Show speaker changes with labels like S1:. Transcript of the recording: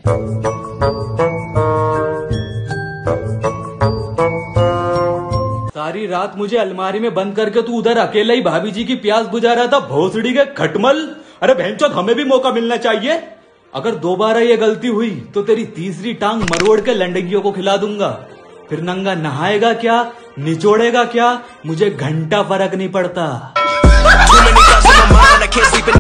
S1: सारी रात मुझे अलमारी में बंद करके तू उधर अकेला ही भाभी जी की प्यास बुझा रहा था, भोसड़ी के खटमल। अरे बहनचोद, हमें भी मौका मिलना चाहिए। अगर दोबारा ये गलती हुई तो तेरी तीसरी टांग मरोड़ के लंडगियों को खिला दूंगा। फिर नंगा नहाएगा क्या, निचोड़ेगा क्या, मुझे घंटा फर्क नहीं पड़ता।